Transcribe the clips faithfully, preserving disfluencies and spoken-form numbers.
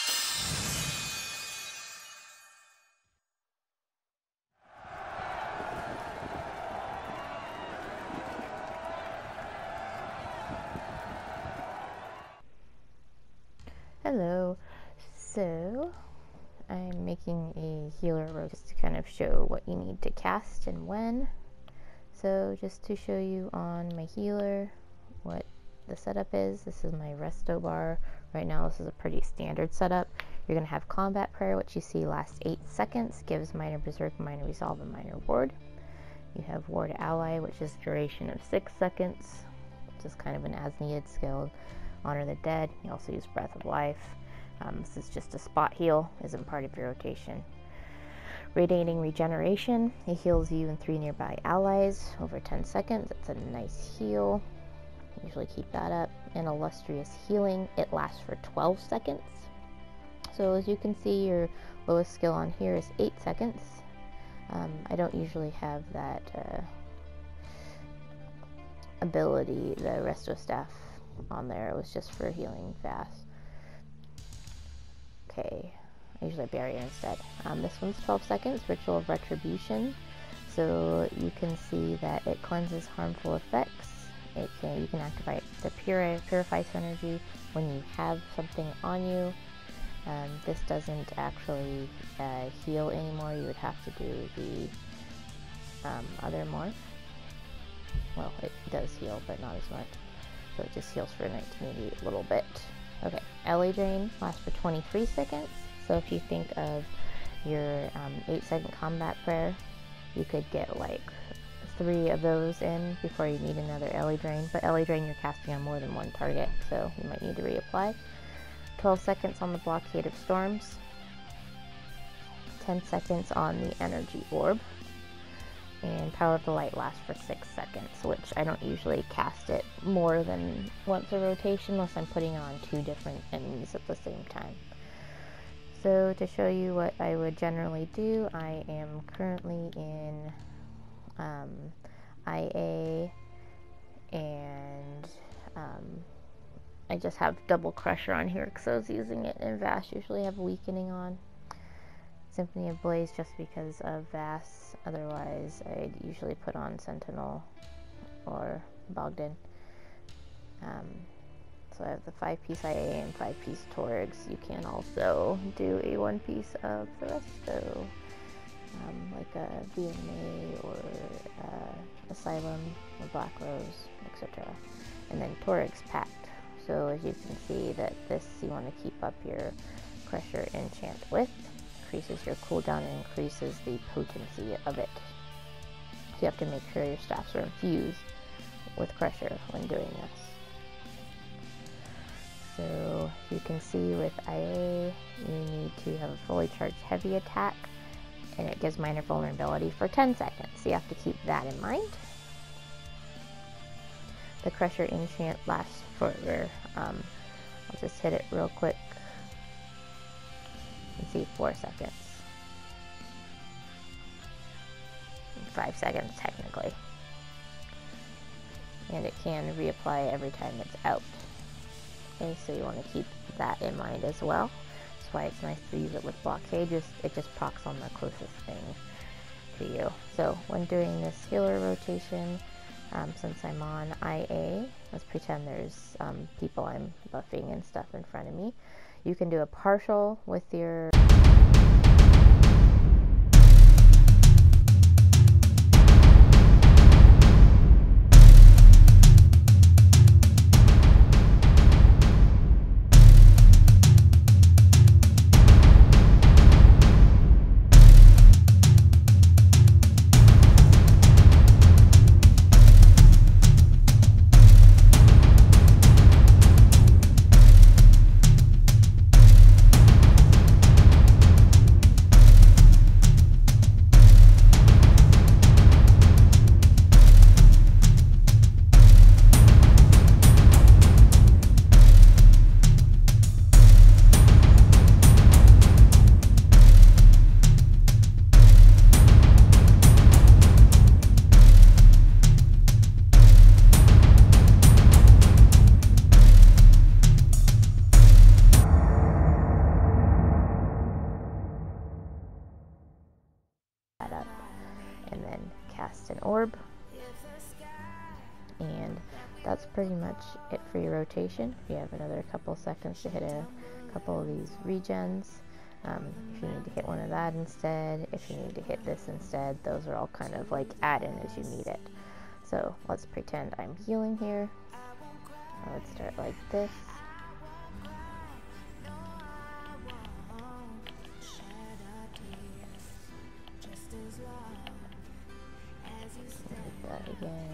Hello, so I'm making a healer rope just to kind of show what you need to cast and when. So just to show you on my healer what the setup is, this is my resto bar. Right now this is a pretty standard setup. You're going to have combat prayer, which you see lasts eight seconds, gives minor berserk, minor resolve, and minor ward. You have ward ally, which is duration of six seconds, which is kind of an as needed skill. Honor the dead. You also use breath of life. Um, this is just a spot heal, isn't part of your rotation. Radiating regeneration, it heals you and three nearby allies over ten seconds. It's a nice heal. Usually keep that up. And illustrious healing, it lasts for twelve seconds. So as you can see, your lowest skill on here is eight seconds. Um, I don't usually have that uh, ability, the resto staff on there. It was just for healing fast. Okay, I usually have barrier instead. Um, this one's twelve seconds, Ritual of Retribution. So you can see that it cleanses harmful effects. It can, you can activate the puri purifies energy when you have something on you. Um, this doesn't actually uh, heal anymore. You would have to do the um, other morph. Well, it does heal, but not as much. So it just heals for a nineteen eighty a little bit. Okay, L A Drain lasts for twenty-three seconds. So if you think of your um, eight second combat prayer, you could get like three of those in before you need another L A Drain. But L A Drain you're casting on more than one target, so you might need to reapply. twelve seconds on the Blockade of Storms. ten seconds on the Energy Orb. And Power of the Light lasts for six seconds, which I don't usually cast it more than once a rotation unless I'm putting it on two different enemies at the same time. So to show you what I would generally do, I am currently in um, I A, and um, I just have double Crusher on here because I was using it, and Vash usually have Weakening on. Symphony of Blaze just because of Vass. Otherwise, I'd usually put on Sentinel or Bogdan. Um, so I have the five piece I A and five piece Torgs. You can also do a one piece of the resto, um, like a V M A or uh, Asylum or Black Rose, et cetera. And then Torgs packed. So as you can see, that this you want to keep up your Crusher enchant with. Increases your cooldown and increases the potency of it. So you have to make sure your staffs are infused with Crusher when doing this. So you can see with I A, you need to have a fully charged heavy attack, and it gives minor vulnerability for ten seconds. So you have to keep that in mind. The Crusher enchant lasts for, um, I'll just hit it real quick. You can see four seconds. Five seconds technically. And it can reapply every time it's out. Okay, so you want to keep that in mind as well. That's why it's nice to use it with Blockade. Just, it just procs on the closest thing to you. So when doing this healer rotation, um, since I'm on I A, let's pretend there's um, people I'm buffing and stuff in front of me. You can do a partial with your orb. And that's pretty much it for your rotation. You have another couple seconds to hit a couple of these regens. Um, if you need to hit one of that instead, if you need to hit this instead, those are all kind of like add-in as you need it. So let's pretend I'm healing here. Let's start like this. Like that again.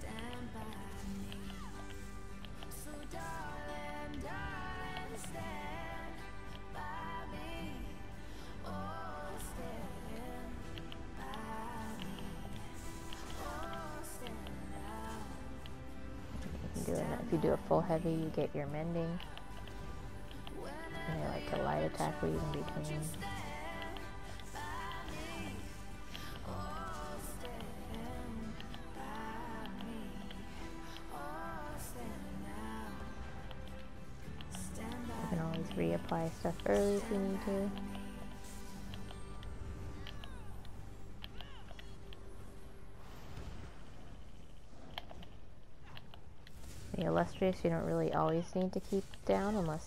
If you do a full heavy, you get your mending. And I like a light attack where you can between. You can always reapply stuff early if you need to. The illustrious you don't really always need to keep down unless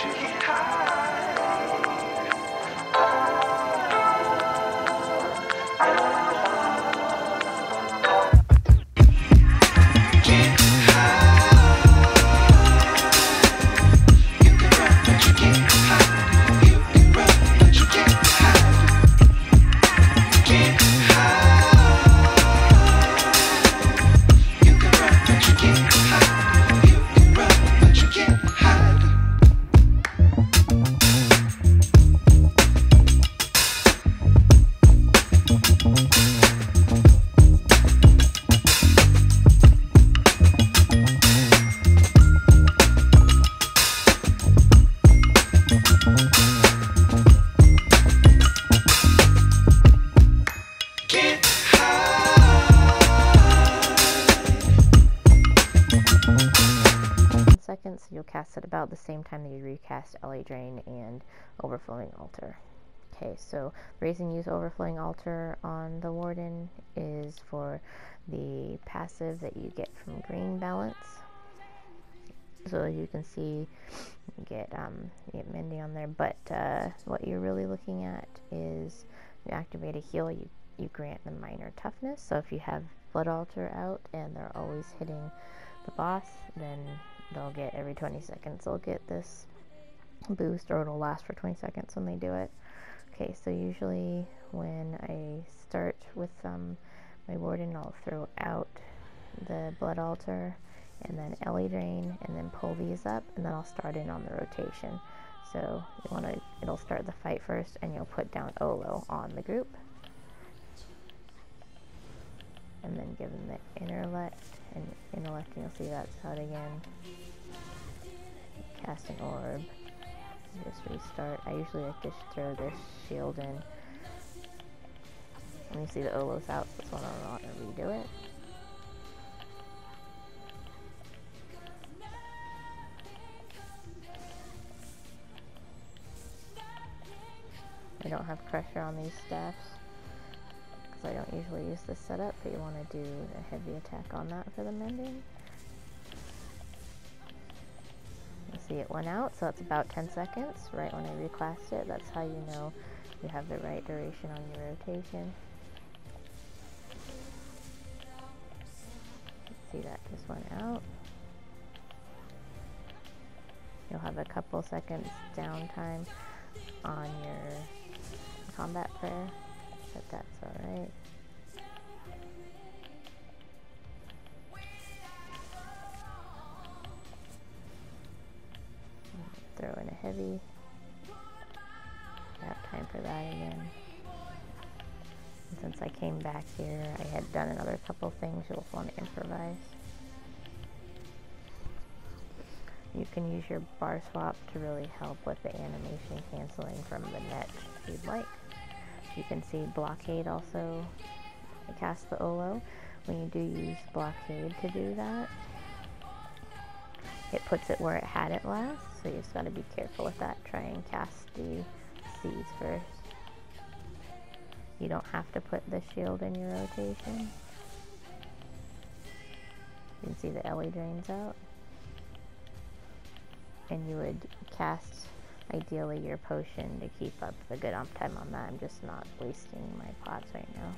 Seconds, so you'll cast it about the same time that you recast L A Drain and Overflowing Altar. Okay, so the reason you use Overflowing Altar on the Warden is for the passive that you get from Green Balance. So you can see you get um, you get Mending on there, but uh, what you're really looking at is you activate a heal, you, you grant them minor toughness. So if you have Blood Altar out and they're always hitting the boss, then they'll get every twenty seconds they'll get this boost, or it'll last for twenty seconds when they do it. Okay, so usually when I start with um, my Warden, I'll throw out the Blood Altar and then L A Drain and then pull these up, and then I'll start in on the rotation. So you want to, it'll start the fight first, and you'll put down Olo on the group, and then give them the intellect, and intellect, and you'll see that's out again. Casting orb, just restart. I usually like to throw this shield in. When you see the Olo's out, so that's when I want to redo it. I don't have pressure on these staffs because I don't usually use this setup, but you want to do a heavy attack on that for the mending. You see it went out, so that's about ten seconds, right when I reclassed it. That's how you know you have the right duration on your rotation. See that just went out. You'll have a couple seconds downtime on your combat prayer, but that's alright. Throw in a heavy. I have time for that again. And since I came back here, I had done another couple things. You'll want to improvise. You can use your bar swap to really help with the animation canceling from the net if you'd like. You can see blockade also cast the Olo. When you do use blockade to do that, it puts it where it had it last, so you just got to be careful with that. Try and cast the seeds first. You don't have to put the shield in your rotation. You can see the L A drains out. And you would cast, ideally, your potion to keep up the good uptime on that. I'm just not wasting my pots right now.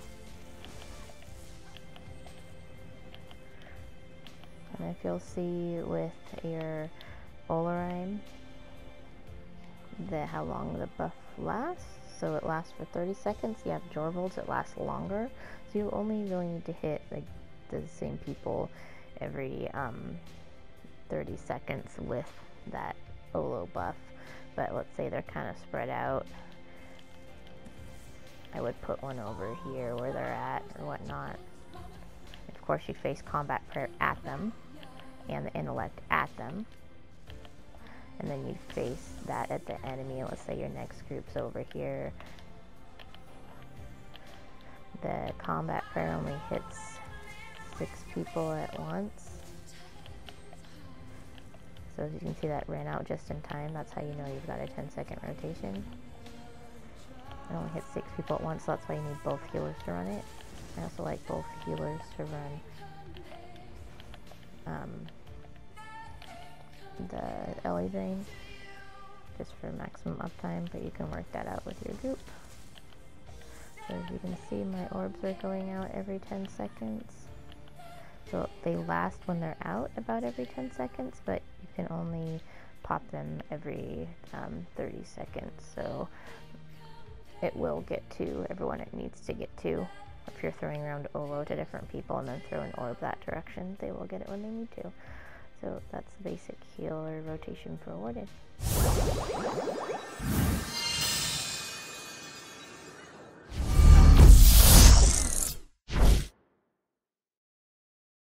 And if you'll see with your Olorime, the how long the buff lasts. So it lasts for thirty seconds. You have Jorvolds, it lasts longer. So you only really need to hit like the same people every um, thirty seconds with that Olo buff. But let's say they're kind of spread out. I would put one over here where they're at or whatnot. Of course, you face combat prayer at them and the intellect at them. And then you'd face that at the enemy. Let's say your next group's over here. The combat prayer only hits six people at once. So as you can see, that ran out just in time. That's how you know you've got a ten second rotation. It only hits six people at once, so that's why you need both healers to run it. I also like both healers to run um, the L A drain. just for maximum uptime, but you can work that out with your group. So as you can see, my orbs are going out every ten seconds. So they last when they're out about every ten seconds, but you can only pop them every um, thirty seconds. So it will get to everyone it needs to get to. If you're throwing around O L O to different people and then throw an orb that direction, they will get it when they need to. So that's the basic healer rotation for Warden.